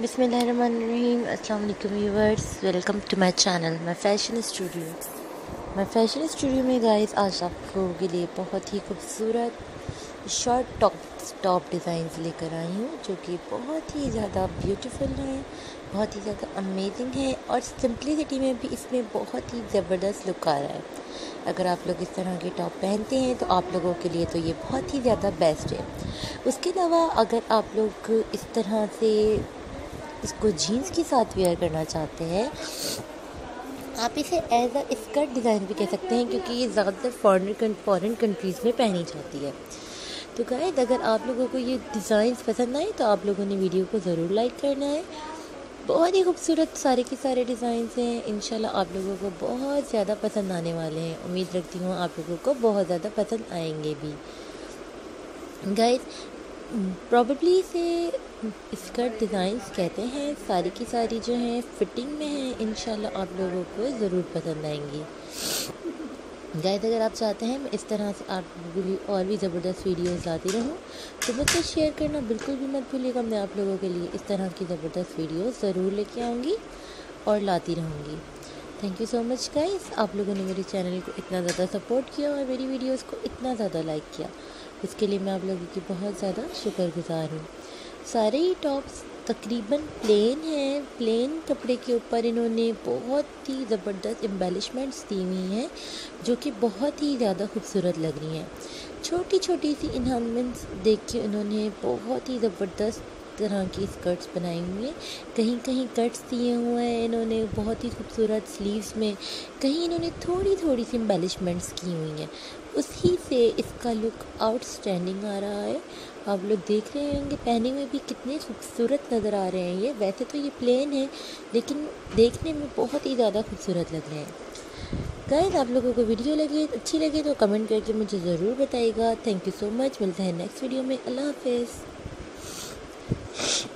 बिस्मिल्लाहिर्रहमानिर्रहीम। अस्सलाम वालेकुम viewers, welcome to my channel my fashion studio. में गाइस आज आप लोगों के लिए बहुत ही खूबसूरत शॉर्ट टॉप डिज़ाइंस लेकर आई हूँ, जो कि बहुत ही ज़्यादा ब्यूटीफुल हैं, बहुत ही ज़्यादा अमेजिंग है और सिंपलिसिटी में भी इसमें बहुत ही ज़बरदस्त लुक आ रहा है। अगर आप लोग इस तरह के टॉप पहनते हैं तो आप लोगों के लिए तो ये बहुत ही ज़्यादा बेस्ट है। उसके अलावा अगर आप लोग इस तरह से इसको जीन्स के साथ वेयर करना चाहते हैं, आप इसे एज अ स्कर्ट डिज़ाइन भी कह सकते हैं, क्योंकि ये ज़्यादातर फॉरेन कंट्रीज़ में पहनी जाती है। तो गाइस, अगर आप लोगों को ये डिज़ाइंस पसंद आए तो आप लोगों ने वीडियो को ज़रूर लाइक करना है। बहुत ही खूबसूरत सारे के सारे डिज़ाइंस हैं। इंशाल्लाह आप लोगों को बहुत ज़्यादा पसंद आने वाले हैं। उम्मीद रखती हूँ आप लोगों को बहुत ज़्यादा पसंद आएंगे भी। गाइस, प्रॉबेबली इसे स्कर्ट डिज़ाइंस कहते हैं। सारी की सारी जो हैं फिटिंग में हैं। इंशाल्लाह आप लोगों को ज़रूर पसंद आएंगी। गाइस, अगर आप चाहते हैं मैं इस तरह से आप लोगों के लिए और भी ज़बरदस्त वीडियोस लाती रहूं तो मुझसे शेयर करना बिल्कुल भी मत भूलिएगा। मैं आप लोगों के लिए इस तरह की ज़बरदस्त वीडियोस ज़रूर लेके आऊँगी और लाती रहूँगी। Thank you so much guys, आप लोगों ने मेरे चैनल को इतना ज़्यादा सपोर्ट किया और मेरी वीडियोस को इतना ज़्यादा लाइक किया, इसके लिए मैं आप लोगों की बहुत ज़्यादा शुक्रगुज़ार हूँ। सारे ही टॉप्स तकरीबन प्लेन हैं। प्लेन कपड़े के ऊपर इन्होंने बहुत ही ज़बरदस्त एम्बेलिशमेंट्स दी हुई हैं, जो कि बहुत ही ज़्यादा खूबसूरत लग रही हैं। छोटी छोटी सी इन्हांसमेंट्स देख के इन्होंने बहुत ही ज़बरदस्त तरह की स्कर्ट्स बनाई हुई हैं। कहीं कहीं कट्स दिए हुए हैं इन्होंने बहुत ही खूबसूरत स्लीव्स में, कहीं इन्होंने थोड़ी थोड़ी सी एम्बेलिशमेंट्स की हुई हैं। उसी से इसका लुक आउटस्टैंडिंग आ रहा है। आप लोग देख रहे होंगे पहने हुए भी कितने खूबसूरत नज़र आ रहे हैं। ये वैसे तो ये प्लेन है, लेकिन देखने में बहुत ही ज़्यादा खूबसूरत लग रहे हैं। गाइस, आप लोगों को वीडियो अच्छी लगे तो कमेंट करके मुझे ज़रूर बताइएगा। Thank you so much. मिलते हैं नेक्स्ट वीडियो में। अल्लाह हाफिज़।